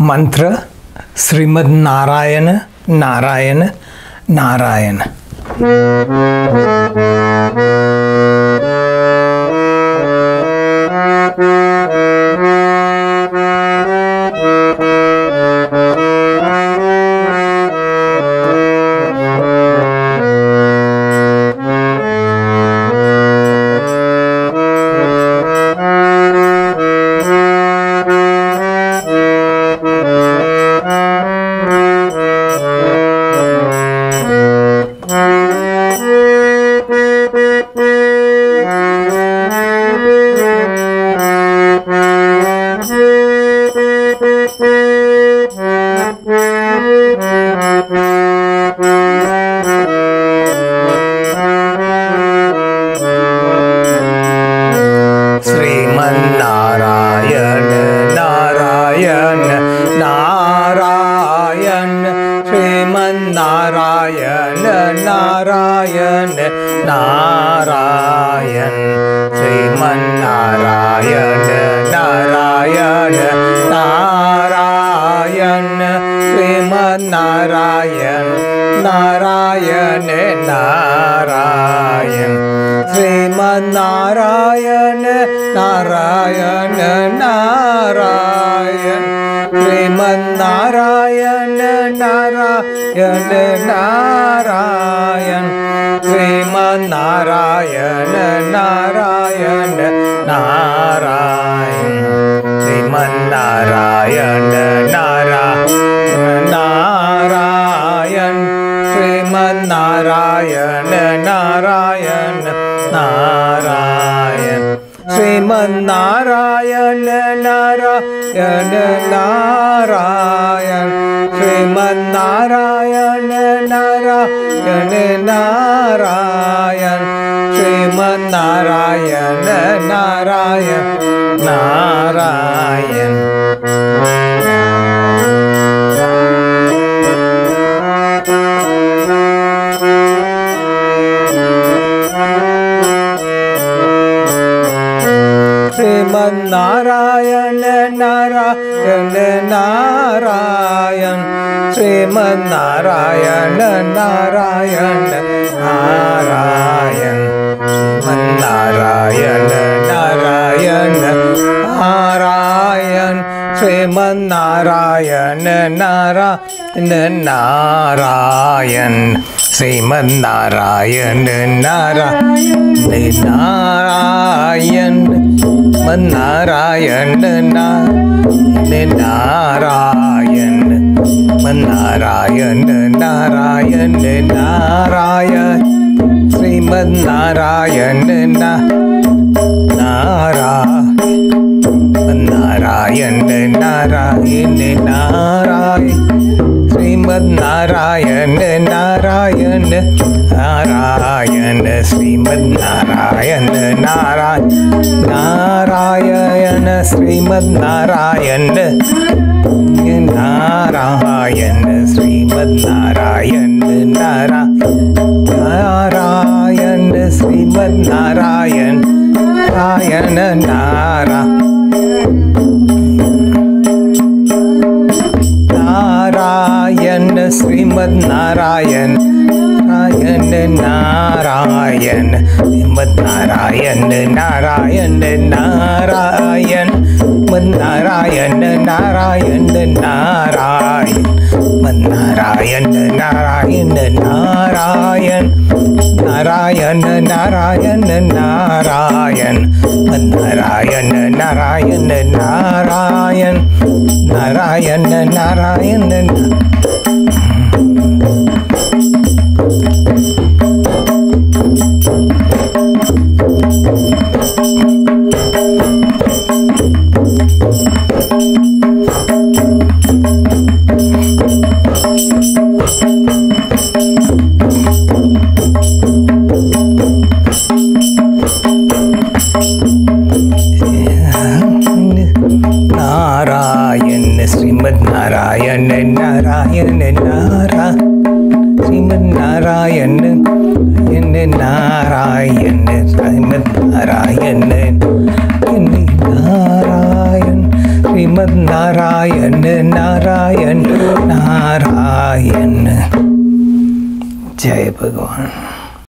मंत्र श्रीमद् नारायण नारायण नारायण। श्रीमन्नारायण नारायण नारायण श्रीमन्नारायण नारायण नारायण श्रीमन्नारायण नारायण नारायण श्रीमन्नारायण नारायण नारायण श्रीमन्नारायण नारायण नारायण श्रीमन्नारायण नारायण नारायण श्रीमन्नारायण नारायण नारायण श्रीमन्नारायण नारायण नारायण श्रीमन्नारायण नारायण नारायण श्रीमन्नारायण नारायण नारायण श्रीमन्नारायण नारायण नारायण श्रीमन्नारायण नारायण नारायण श्रीमन्नारायण नारायण नारायण श्रीमन्नारायण नारायण नारायण श्रीमन्नारायण नारायण नारायण श्रीमन्नारायण नारायण नारायण श्रीमन्नारायण नारायण नारायण नारायण नारायण नारायण नारायण नारायण श्रीमन्नारायण नारायण नारायण नारायण श्रीमन्नारायण नारायण नारायण श्रीमन्नारायण नारायण नारायण श्रीमन्नारायण नारायण श्रीमन्नारायण नारायण श्रीमन्नारायण नारायण नारायण श्रीमन्नारायण नारायण नारायण श्रीमन्नारायण नारायण नारायण नारायण नारायण नारायण नारायण नारायण नारायण नारायण नारायण नारायण नारायण नारायण नारायण नारायण नारायण नारायण श्रीमन्नारायण नारायण नारायण श्रीमन्नारायण नारायण श्रीमन्नारायण नारायण श्रीमद् नारायण नारायण नारायण। जय भगवान।